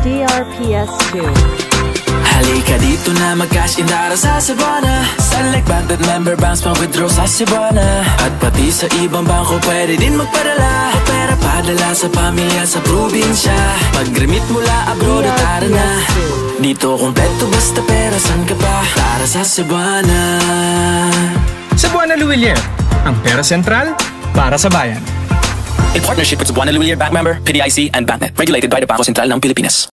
DRPS 2. Halika dito na mag-cash in para sa Cebuana. Select bank that member banks pang-withdraw sa Cebuana. At pati sa ibang bangko pwede din magpadala. Pera padala sa pamilya sa probinsya. Mag-remit mula abroad at tara na. Dito kompleto basta pera, san ka ba? Para sa Cebuana. Cebuana Lhuillier, ang pera sentral para sa bayan. In partnership with Cebuana Lhuillier Bank member, PHCA and Banknet. Regulated by the Bangko Sentral ng Pilipinas.